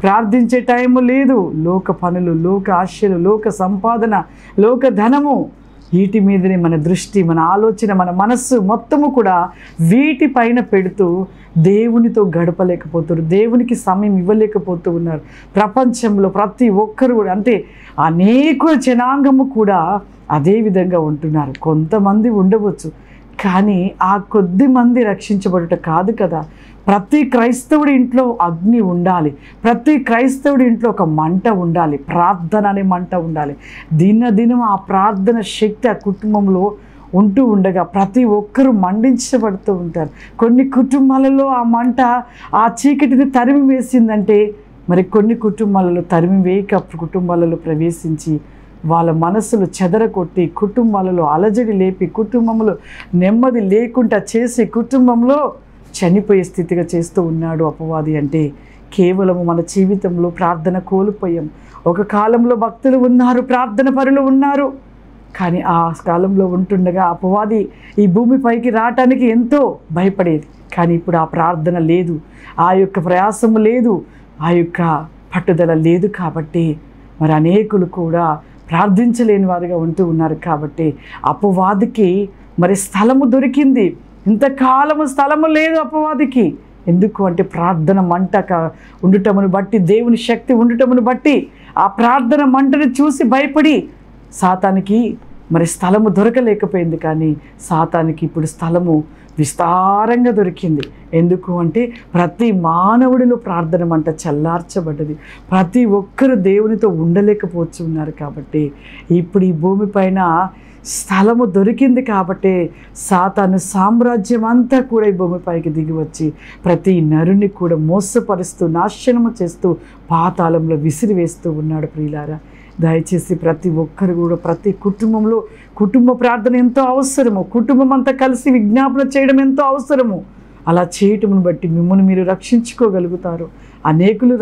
ప్రార్థించే టైము లేదు. లోక పనులు, లోక ఆశలు, లోక సంపాదన, లోక ధనము, వీటి మీదనే మన దృష్టి, మన ఆలోచన, మన మనస్సు మొత్తము కూడా వీటిపైన పెడుతూ దేవునితో గడపలేకపోతున్నారు, దేవునికి సమయం ఇవ్వలేకపోతూ ఉన్నారు. ప్రపంచంలో ప్రతి ఒక్కరు కూడా అంటే అనేక జనాంగము కూడా అదే విధంగా ఉంటున్నారు. కొంతమంది ఉండవచ్చు, కానీ ఆ కొద్ది మంది రక్షించబడుట కాదు కదా. ప్రతి క్రైస్తవుడి ఇంట్లో అగ్ని ఉండాలి, ప్రతి క్రైస్తవుడి ఇంట్లో ఒక మంట ఉండాలి, ప్రార్థన అనే మంట ఉండాలి. దినదినం ఆ ప్రార్థన శక్తి ఆ కుటుంబంలో ఉంటూ ఉండగా ప్రతి ఒక్కరూ మండించబడుతూ ఉంటారు. కొన్ని కుటుంబాలలో ఆ మంట ఆ చీకటిని తరిమి వేసిందంటే, మరి కొన్ని కుటుంబాలలో తరిమి వేయక కుటుంబాలలో ప్రవేశించి వాళ్ళ మనసులు చెదరగొట్టి, కుటుంబాలలో అలజడి లేపి, కుటుంబంలో నెమ్మది లేకుండా చేసి, కుటుంబంలో చనిపోయే స్థితిగా చేస్తూ ఉన్నాడు అపవాది. అంటే కేవలము మన జీవితంలో ప్రార్థన కోల్పోయాం. ఒక కాలంలో భక్తులు ఉన్నారు, ప్రార్థన పరులు ఉన్నారు, కానీ ఆ కాలంలో ఉంటుండగా అపవాది ఈ భూమిపైకి రావటానికి ఎంతో భయపడేది. కానీ ఇప్పుడు ఆ ప్రార్థన లేదు, ఆ యొక్క ప్రయాసము లేదు, ఆ యొక్క పట్టుదల లేదు. కాబట్టి మరి అనేకులు కూడా ప్రార్థించలేని వారిగా ఉంటూ ఉన్నారు. కాబట్టి అపవాదికి మరి స్థలము దొరికింది. ఇంతకాలము స్థలము లేదు అపవాదికి. ఎందుకు అంటే ప్రార్థన మంట ఉండటమును బట్టి, దేవుని శక్తి ఉండటమును బట్టి, ఆ ప్రార్థన మంటను చూసి భయపడి సాతానికి మరి స్థలము దొరకలేకపోయింది. కానీ సాతానికి ఇప్పుడు స్థలము విస్తారంగా దొరికింది. ఎందుకు అంటే ప్రతి మానవుడిలో ప్రార్థన మంట చల్లార్చబడ్డది. ప్రతి ఒక్కరు దేవునితో ఉండలేకపోవచ్చు ఉన్నారు. కాబట్టి ఇప్పుడు ఈ భూమిపైన స్థలము దొరికింది. కాబట్టి సాతాను సామ్రాజ్యం అంతా కూడా ఈ భూమిపైకి దిగి వచ్చి ప్రతి నరుని కూడా మోసపరుస్తూ, నాశనము చేస్తూ, పాతాళంలో విసిరివేస్తూ ఉన్నాడు. ప్రియులారా, దయచేసి ప్రతి ఒక్కరు కూడా ప్రతి కుటుంబంలో కుటుంబ ప్రార్థన ఎంతో అవసరము. కుటుంబం అంతా కలిసి విజ్ఞాపన చేయడం ఎంతో అవసరము. అలా చేయటమును బట్టి మిమ్మల్ని మీరు రక్షించుకోగలుగుతారు. అనేకులు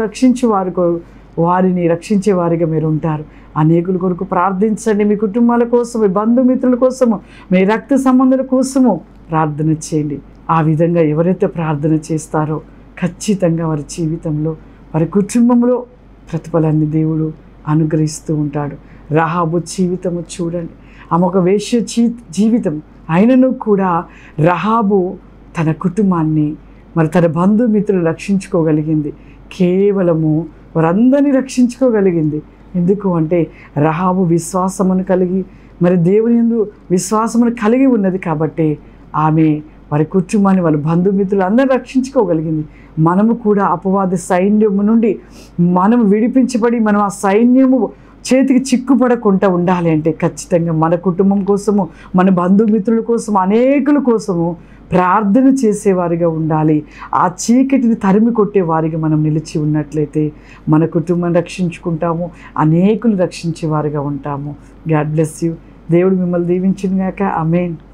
వారిని రక్షించే వారిగా మీరు ఉంటారు. అనేకుల కొరకు ప్రార్థించండి. మీ కుటుంబాల కోసం, మీ బంధుమిత్రుల కోసము, మీ రక్త సంబంధుల కోసము ప్రార్థన చేయండి. ఆ విధంగా ఎవరైతే ప్రార్థన చేస్తారో ఖచ్చితంగా వారి జీవితంలో, వారి కుటుంబంలో ప్రతిఫలాన్ని దేవుడు అనుగ్రహిస్తూ ఉంటాడు. రాహాబు జీవితము చూడండి, ఆమె ఒక వేశ్య జీవితం అయినను కూడా రాహాబు తన కుటుంబాన్ని మరి తన బంధుమిత్రులు రక్షించుకోగలిగింది. కేవలము వారందరినీ రక్షించుకోగలిగింది. ఎందుకు అంటే రాహాబు విశ్వాసమును కలిగి, మరి దేవుని యందు విశ్వాసమును కలిగి ఉన్నది. కాబట్టి ఆమె వారి కుటుంబాన్ని, వాళ్ళ బంధుమిత్రులు అందరూ రక్షించుకోగలిగింది. మనము కూడా అపవాది సైన్యము నుండి మనం విడిపించబడి, మనం ఆ సైన్యము చేతికి చిక్కుపడకుండా ఉండాలి అంటే ఖచ్చితంగా మన కుటుంబం కోసము, మన బంధుమిత్రుల కోసం, అనేకుల కోసము ప్రార్థన చేసేవారిగా ఉండాలి. ఆ చీకటిని తరిమి కొట్టే వారిగా మనం నిలిచి ఉన్నట్లయితే మన కుటుంబాన్ని రక్షించుకుంటాము, అనేకులు రక్షించేవారిగా ఉంటాము. God bless you. దేవుడు మిమ్మల్ని దీవించును గాక. ఆమేన్.